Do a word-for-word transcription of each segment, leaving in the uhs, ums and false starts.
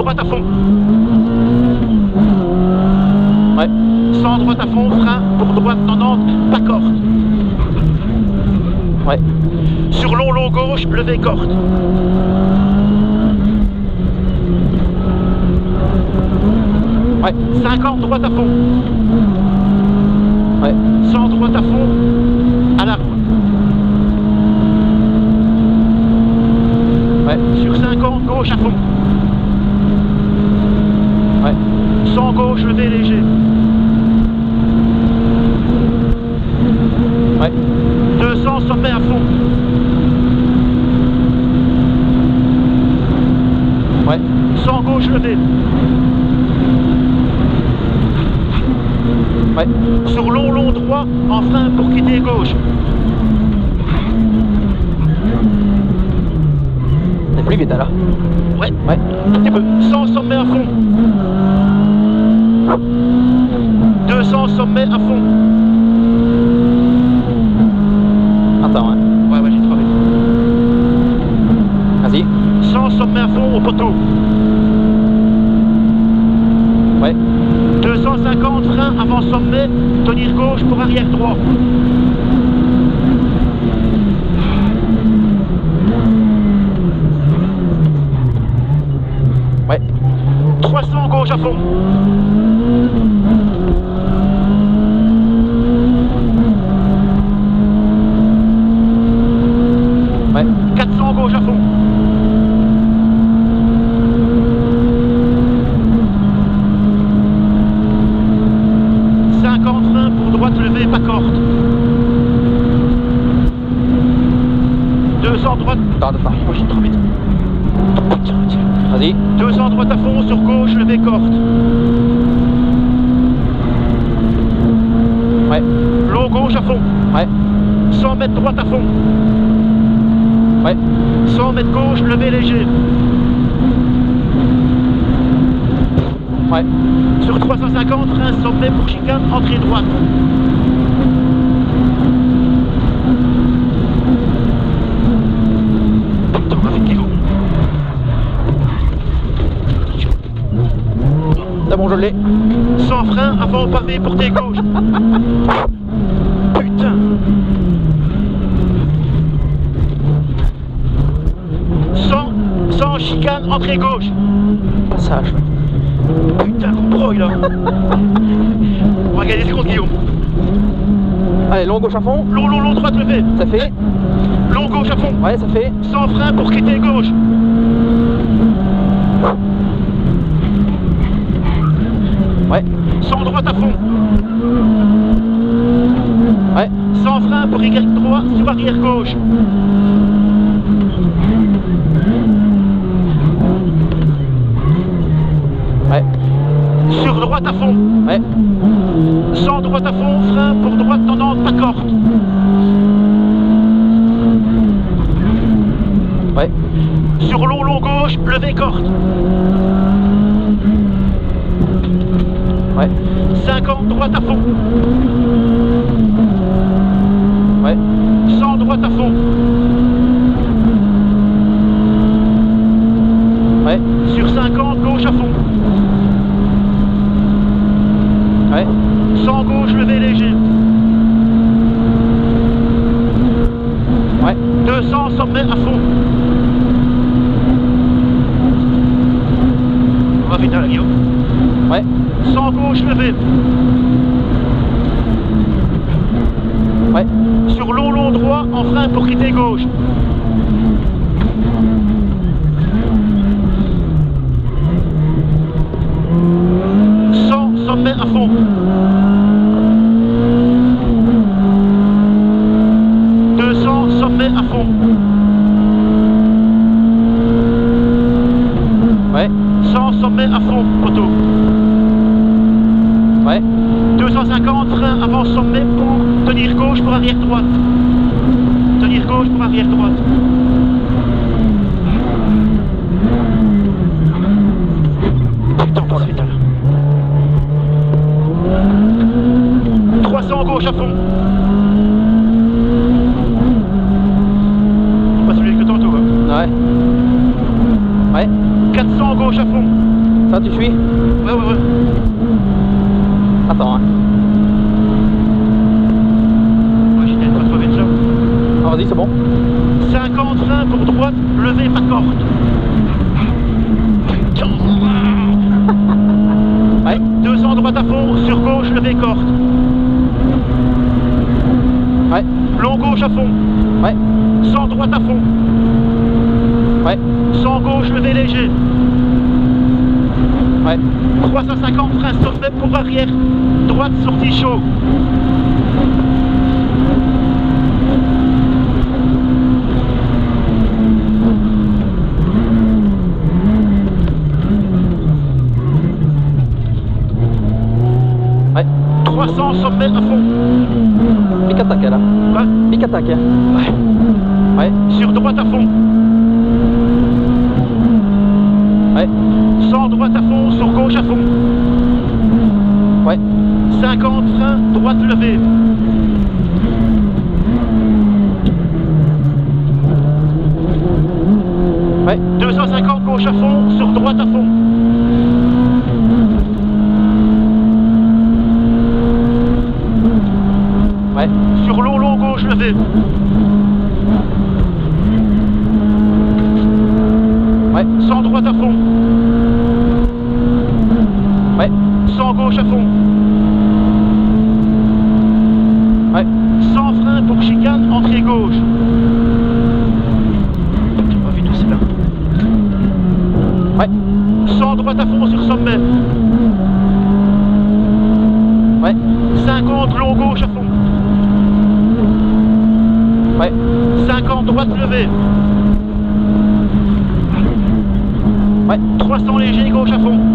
droite à fond. Ouais. cent droite à fond, frein pour droite quatre-vingt-dix, pas corde. Ouais. Sur long, long gauche, levez corde. Ouais. cinquante droite à fond. Ouais. cent droite à fond, à l'arbre. Ouais. Sur cinquante, gauche à fond. Ouais. cent gauche, levez léger. Ouais. deux cents, sommet à fond. Ouais. cent gauche, levez. Ouais. Sur long, long droit, en frein pour quitter gauche. C'est plus vite alors. Ouais. Ouais. Un petit peu. cent sommet à fond. deux cents sommet à fond. Attends, hein. Ouais, ouais, j'ai trouvé. Vas-y. cent sommet à fond au poteau. Ouais. deux cent cinquante frein avant sommet, tenir gauche pour arrière droit. Ouais. trois cents gauche à fond. Ouais. quatre cents gauche à fond. cinquante frein pour droite levée, pas corde. deux cents droite. Attends, attends. Moi j'ai trop vite. Vas-y. deux cents droite à fond sur gauche, levée corde. Ouais. Long gauche à fond. Ouais. cent mètres droite à fond. Ouais. cent mètres gauche, levée léger. Ouais. Sur trois cent cinquante, frein sommet pour chicane, entrée droite. Putain, on va vite, Guillaume. C'est bon, je l'ai. Sans frein, avant au pavé, portée gauche. Putain. Sans, sans chicane, entrée gauche. Passage. Putain, qu'on broille là. On va gagner des secondes, Guillaume. Allez, long gauche à fond. Long, long, long, droite levée. Ça fait. Long gauche à fond. Ouais, ça fait. Sans frein pour quitter gauche. Ouais. Sans droite à fond. Ouais. Sans frein pour Y droit sur arrière gauche. Ouais. Sur droite à fond. Ouais. Sans droite à fond, frein pour droite tendance, pas corde. Ouais. Sur long, long gauche, levée corde. Ouais. cinquante droite à fond. Ouais. cent droite à fond. Ouais. Sur cinquante, gauche à fond. Ouais. cent gauche, levée léger. Ouais. deux cents, sommet à fond. On va vite à la Guillaume. Ouais. cent gauche, levée. Ouais. Sur long, long droit, en frein pour quitter gauche. cent, sommet à fond. deux cents, sommet à fond. Ouais. cent, sommet à fond, poteau. Ouais. deux cent cinquante, frein avant sommet pour tenir gauche pour arrière droite. Tenir gauche pour arrière droite. Putain, on passe vite là. trois cents gauche à fond. Pas celui que tantôt. Hein. Ouais. Ouais. quatre cents gauche à fond. Ça, tu suis? Ouais, ouais, ouais. Attends, hein. Ouais, j'ai pas trouvé déjà. Ah, vas-y, c'est bon. cinquante freins pour droite, levé pas corde. Ouais. deux cents droite à fond, sur gauche, levé corde. Ouais. Long gauche à fond. Ouais. cent droite à fond. Ouais. cent gauche, levé léger. Ouais. trois cent cinquante frein sommet pour arrière. Droite, sortie chaud. Ouais. trois cents sommet à fond. Pique attaque là. Ouais. Pique attaque. Ouais. Ouais. Sur droite à fond. Ouais. cent droite à fond, sur gauche à fond. Ouais. cinquante frein, droite levée. Ouais. deux cent cinquante gauche à fond, sur droite à fond. Ouais. Sur long, long gauche levé. Ouais. cent droite à fond. Ouais. cent gauche à fond. Ouais. cent frein pour chicane, entrée gauche. J'ai pas vu tout cela. Ouais. cent droite à fond sur sommet. Ouais. cinquante long gauche à fond. Ouais. cinquante droite levée. Ouais. trois cents léger gauche à fond.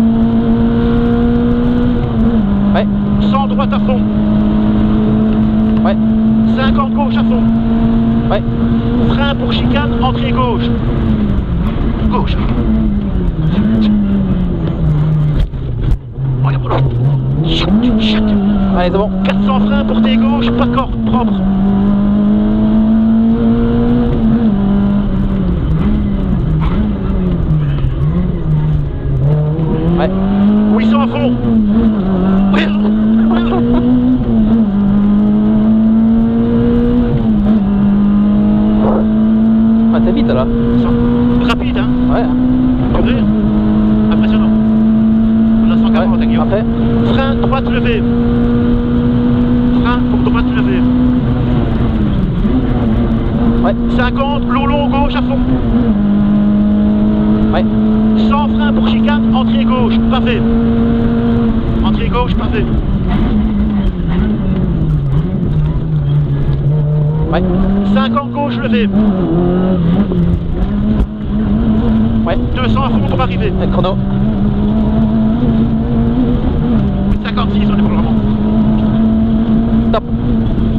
Ouais. cent droite à fond. Ouais. cinquante gauche à fond. Ouais. Frein pour chicane, entrée gauche. Gauche. Oh, y'a pas l'autre. Chut, chut. Allez, c'est bon. quatre cents freins pour tes gauche, pas corde, propre. Ouais. huit cents à fond. Oui. Ah, t'es vite là. Rapide, hein. Ouais. Durée. Impressionnant. On a cent quarante, Ouais. Guillaume. Après. Frein droite levée. Frein pour droite levée. Ouais. cinquante, long long gauche à fond. Ouais. cent frein pour chicane, entrée gauche, pavé. Entrée gauche, pavé. Ouais. cinquante gauche levée. Ouais. deux cents à fond pour arriver. Et le chrono. cinquante-six, on est pour le moment. Top.